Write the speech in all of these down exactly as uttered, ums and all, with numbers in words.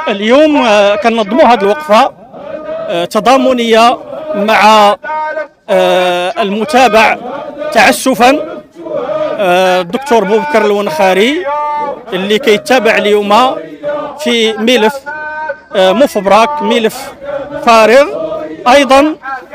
اليوم كننظموا هذه الوقفة تضامنية مع المتابع تعسفا الدكتور بوبكر الونخاري اللي كيتابع اليوم في ملف مفبرك، ملف فارغ. ايضا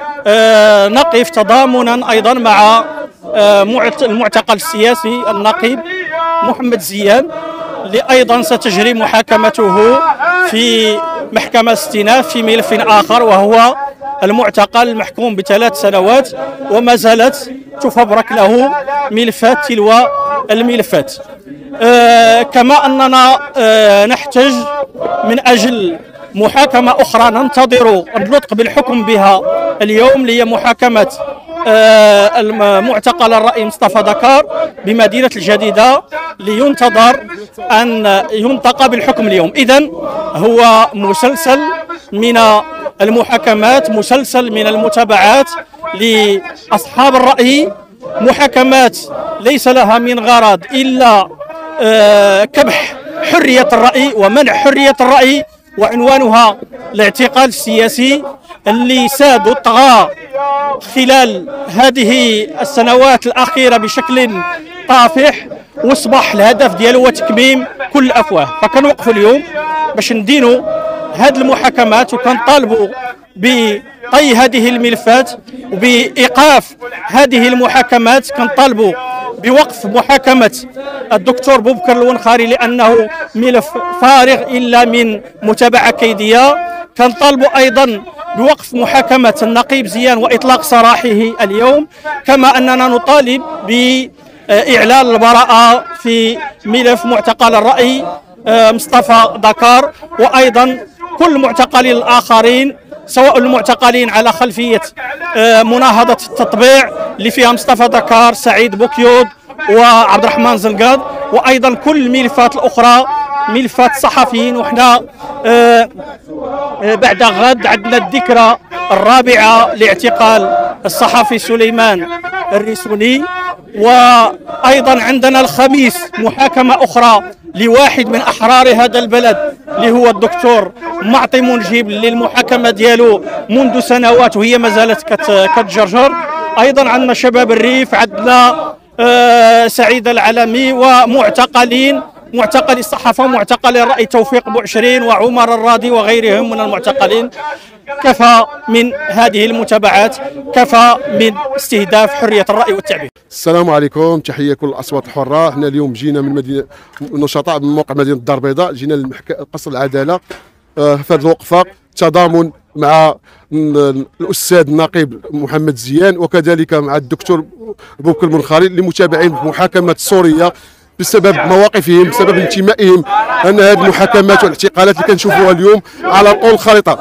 نقف تضامنا ايضا مع المعتقل السياسي النقيب محمد زيان اللي ايضا ستجري محاكمته في محكمة الاستئناف في ملف اخر، وهو المعتقل المحكوم بثلاث سنوات وما زالت تفبرك له ملفات تلو الملفات. آه كما أننا آه نحتاج من أجل محاكمة أخرى ننتظر النطق بالحكم بها اليوم، هي محاكمة آه المعتقل الرأي مصطفى دكار بمدينة الجديدة، لينتظر أن ينطق بالحكم اليوم. إذن هو مسلسل من المحاكمات، مسلسل من المتابعات لأصحاب الرأي، محاكمات ليس لها من غرض إلا آه كبح حرية الرأي ومنع حرية الرأي، وعنوانها الاعتقال السياسي اللي ساد وطغى خلال هذه السنوات الأخيرة بشكل طافح، واصبح الهدف ديالو هو تكميم كل الأفواه. فكنوقفوا اليوم باش ندينوا هذه المحاكمات، وكنطالبوا بطي هذه الملفات وبإيقاف هذه المحاكمات. كنطالبوا بوقف محاكمة الدكتور بوبكر الونخاري لأنه ملف فارغ إلا من متابعة كيدية. كنطالبوا أيضا بوقف محاكمة النقيب زيان وإطلاق سراحه اليوم، كما أننا نطالب بإعلان البراءة في ملف معتقل الرأي مصطفى دكار، وأيضا كل المعتقلين الآخرين، سواء المعتقلين على خلفية مناهضة التطبيع اللي فيها مصطفى دكار، سعيد بوكيود وعبد الرحمن زنقاد، وأيضا كل الملفات الأخرى، ملفات الصحفيين. وحنا بعد غد عندنا الذكرى الرابعة لاعتقال الصحفي سليمان الريسوني، وأيضا عندنا الخميس محاكمة أخرى لواحد من أحرار هذا البلد اللي هو الدكتور معطي منجيب، اللي المحاكمة ديالو منذ سنوات وهي ما زالت كتجرجر. أيضا عندنا شباب الريف، عندنا آه سعيد العلمي، ومعتقلين معتقلي الصحافة ومعتقلي الرأي توفيق بوعشرين وعمر الراضي وغيرهم من المعتقلين. كفى من هذه المتابعات، كفى من استهداف حرية الرأي والتعبير. السلام عليكم، تحية كل الأصوات الحرة. احنا اليوم جينا من مدينة نشطاء من موقع مدينة الدار البيضاء، جينا لقصر العدالة آه في هذه الوقفة تضامن مع الأستاذ النقيب محمد زيان، وكذلك مع الدكتور بوبكر الونخاري لمتابعين محاكمة سورية بسبب مواقفهم، بسبب انتمائهم. ان هذه المحاكمات والاعتقالات اللي كنشوفوها اليوم على طول الخريطه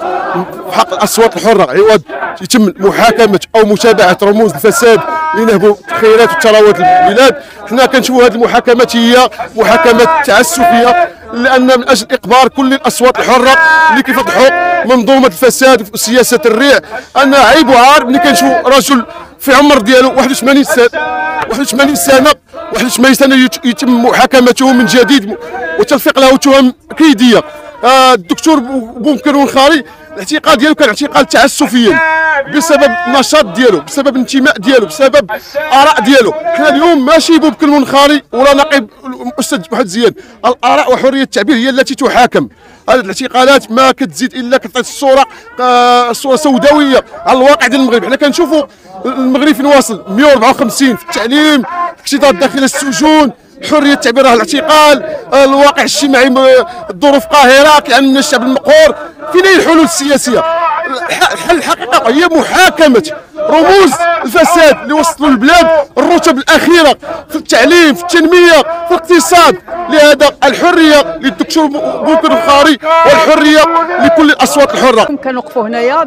حق الاصوات الحره، عوض يتم محاكمه او متابعه رموز الفساد اللي نهبوا الخيرات والثروات البلاد، حنا كنشوفوا هذه المحاكمات هي محاكمات تعسفيه، لان من اجل اقبار كل الاصوات الحره اللي كيفتحوا منظومه الفساد وسياسه الريع. انا عيب وعار ملي كنشوف رجل في عمر ديالو واحد وثمانين سنه واحد وثمانين سنه واحد وثمانين سنه يتم محاكمته من جديد وتلفيق له تهم كيديه. آه الدكتور بوبكر الونخاري الاعتقال ديالو كان اعتقال تعسفيا بسبب النشاط ديالو، بسبب الانتماء ديالو، بسبب اراء ديالو. حنا اليوم ماشي بوبكر الونخاري ولا نقيب الاستاذ محمد زيان، الاراء وحريه التعبير هي التي تحاكم. هذه الاعتقالات ما كتزيد الا كتعطي الصوره آه صوره سوداويه على الواقع ديال المغرب. حنا كنشوفوا المغرب فين واصل، مئة وأربعة وخمسين في التعليم، الاقتضاء داخل السجون، حريه التعبير راه الاعتقال، الواقع الاجتماعي الظروف قاهره، كأن الشعب المقهور. فين هي الحلول السياسيه؟ الحل الحقيقه هي محاكمه رموز الفساد اللي وصلوا البلاد الرتب الاخيره في التعليم، في التنميه، في الاقتصاد. لهذا الحريه للدكتور بوبكر الونخاري والحريه لكل الاصوات الحره. كنوقفوا هنايا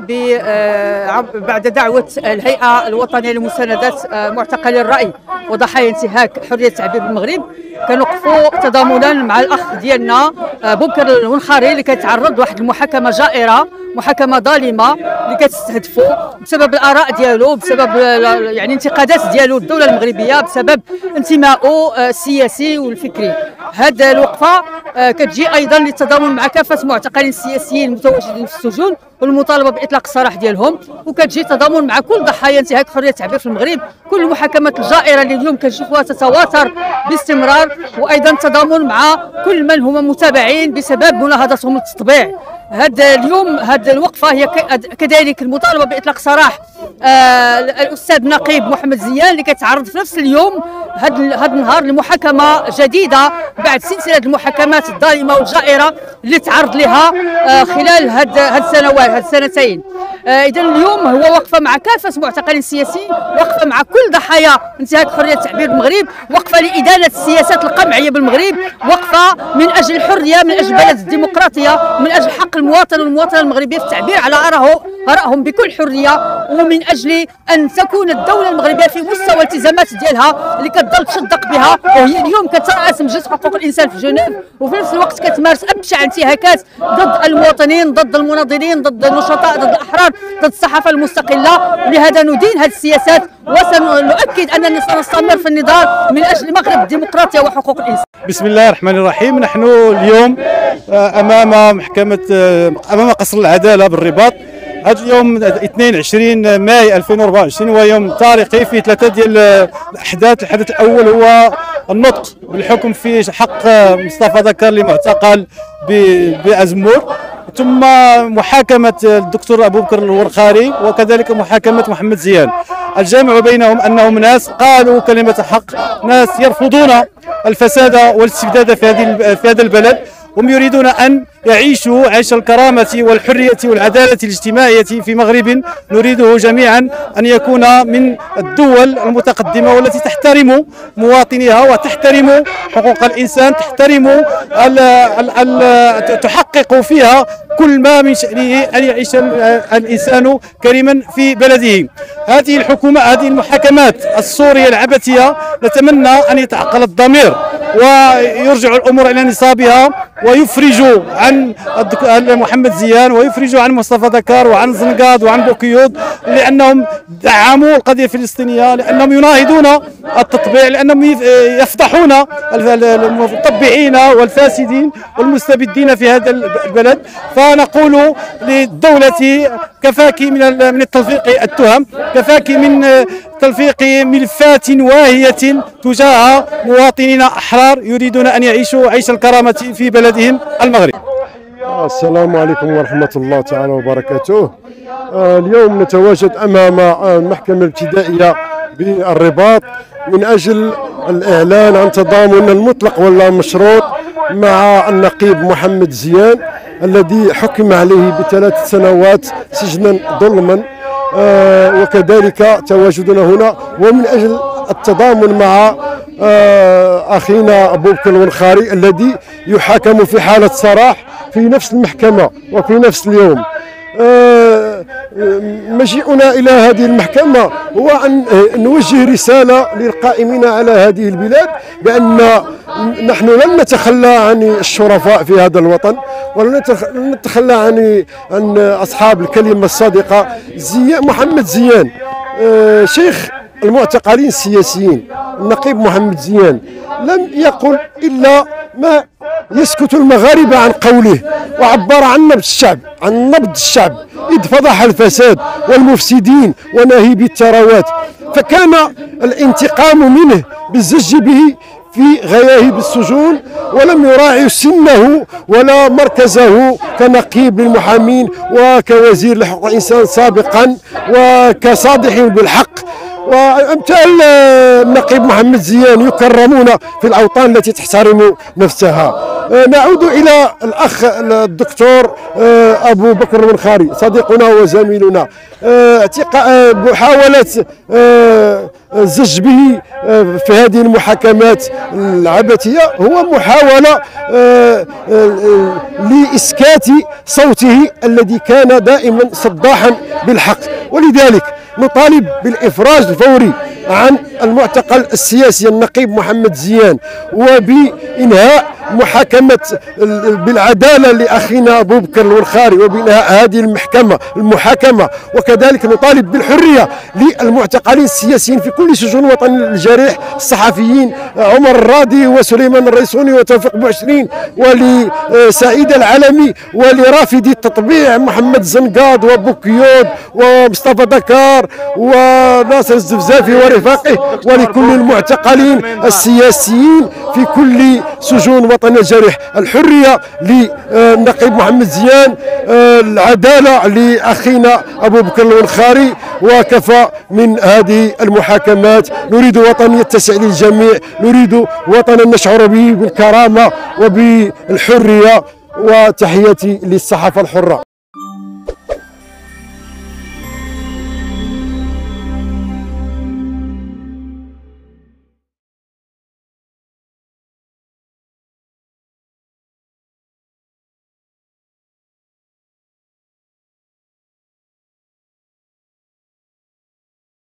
بعد دعوه الهيئه الوطنيه لمساندة معتقلي الراي وضحايا انتهاك حريه التعبير بالمغرب. كنوقفوا تضامنا مع الاخ ديالنا بوبكر الونخاري اللي كيتعرض لواحد المحاكمه جائره محاكمه ظالمه اللي كتستهدفوا بسبب الاراء ديالو، بسبب يعني انتقادات ديالو للدوله المغربيه، بسبب انتمائه السياسي والفكري. هذه الوقفه كتجي ايضا للتضامن مع كافه معتقلين السياسيين المتواجدين في السجون والمطالبه باطلاق السراح ديالهم، وكتجي تضامن مع كل ضحايا انتهاك حريه التعبير في المغرب. كل المحاكمات الجائره اللي اليوم كنشوفوها تتواتر باستمرار، وايضا تضامن مع كل من هم متابعين بسبب مناهضتهم للتطبيع. هذا اليوم هذه الوقفه هي كذلك المطالبه باطلاق سراح آه الاستاذ النقيب محمد زيان اللي كتعرض في نفس اليوم هذا هذا النهار لمحاكمه جديده بعد سلسله المحاكمات الظالمه والجائره اللي تعرض لها آه خلال هاد هاد السنوات هاد السنتين. آه اذا اليوم هو وقفه مع كافه معتقلين السياسيين، وقفه مع كل ضحايا انتهاك حريه التعبير بالمغرب، وقفه لادانه السياسات القمعيه بالمغرب، وقفه من اجل الحريه، من اجل بلد الديمقراطيه، من اجل حق المواطن والمواطنه المغربيه في التعبير على آرائهم بكل حريه، ومن اجل ان تكون الدوله المغربيه في مستوى الالتزامات ديالها اللي كتضل تشدق بها، وهي اليوم كترأس مجلس حقوق الانسان في جنيف، وفي نفس الوقت كتمارس ابشع انتهاكات ضد المواطنين، ضد المناضلين، ضد النشطاء، ضد الاحرار، ضد الصحافه المستقله. لهذا ندين هذه السياسات وسنؤكد اننا سنستمر في النضال من اجل المغرب الديمقراطيه وحقوق الانسان. بسم الله الرحمن الرحيم. نحن اليوم امام محكمه امام قصر العداله بالرباط. هذا اليوم اثنين وعشرين ماي ألفين وأربعة وعشرين هو يوم تاريخي في ثلاثه ديال الاحداث. الحدث الاول هو النطق بالحكم في حق مصطفى ذكر اللي معتقل بأزمور، ثم محاكمه الدكتور ابو بكر الورخاري، وكذلك محاكمه محمد زيان. الجامع بينهم انهم ناس قالوا كلمه حق، ناس يرفضون الفساد والاستبداد في هذه في هذا البلد، هم يريدون أن يعيشوا عيش الكرامة والحرية والعدالة الاجتماعية في مغرب نريده جميعا أن يكون من الدول المتقدمة والتي تحترم مواطنيها وتحترم حقوق الإنسان، تحترم ال ال ال تحقق فيها كل ما من شأنه أن يعيش الإنسان كريما في بلده. هذه الحكومة هذه المحاكمات السورية العبثية نتمنى أن يتعقل الضمير ويرجع الأمور إلى نصابها، ويفرجوا عن محمد زيان ويفرجوا عن مصطفى ذكر وعن زنقاض وعن بوكيود، لأنهم دعموا القضية الفلسطينية، لأنهم يناهضون التطبيع، لأنهم يفضحون المطبعين والفاسدين والمستبدين في هذا البلد. فنقول للدولة كفاك من من التلفيق التهم، كفاك من تلفيق ملفات واهية تجاه مواطنين أحرار يريدون أن يعيشوا عيش الكرامة في بلدهم المغرب. السلام عليكم ورحمة الله تعالى وبركاته. اليوم نتواجد أمام المحكمة الابتدائية بالرباط من أجل الإعلان عن تضامن المطلق ولا مشروط مع النقيب محمد زيان الذي حكم عليه بثلاث سنوات سجنا ظلما، آه وكذلك تواجدنا هنا ومن أجل التضامن مع آه أخينا أبو بكر الورخاري الذي يحاكم في حالة سراح في نفس المحكمة وفي نفس اليوم. آه مجيئنا إلى هذه المحكمة هو أن نوجه رسالة للقائمين على هذه البلاد بأن نحن لن نتخلى عن الشرفاء في هذا الوطن، ولن نتخلى عن عن أصحاب الكلمة الصادقة. زيان محمد زيان آه شيخ المعتقلين السياسيين، النقيب محمد زيان لم يقل إلا ما يسكت المغاربة عن قوله، وعبر عن نبض الشعب عن نبض الشعب إذ فضح الفساد والمفسدين وناهبي الثروات، فكان الانتقام منه بالزج به في غياهب السجون، ولم يراعي سنه ولا مركزه كنقيب للمحامين وكوزير لحقوق الإنسان سابقا وكصادح بالحق. وأمثال النقيب محمد زيان يكرمون في الأوطان التي تحترم نفسها. نعود إلى الأخ الدكتور أبو بكر الورخاري صديقنا وزميلنا، محاولة الزج به في هذه المحاكمات العبثية هو محاولة لإسكات صوته الذي كان دائما صداحا بالحق، ولذلك نطالب بالإفراج الفوري عن المعتقل السياسي النقيب محمد زيان وبإنهاء محاكمة بالعدالة لأخينا أبو بكر الونخاري وبناء هذه المحكمة المحاكمة، وكذلك نطالب بالحرية للمعتقلين السياسيين في كل سجون الوطن الجريح، الصحفيين عمر الراضي وسليمان الريسوني وتوفيق بوعشرين ولسعيد العلمي ولرافدي التطبيع محمد زنقاض وبوكيود ومصطفى دكار وناصر الزفزافي ورفاقه، ولكل المعتقلين السياسيين في كل سجون وطن الجريح. الحرية للنقيب محمد زيان، العدالة لأخينا أبو بكر الونخاري، وكفى من هذه المحاكمات. نريد وطن يتسع للجميع، نريد وطنا نشعر به بالكرامة وبالحرية. وتحياتي للصحافة الحرة.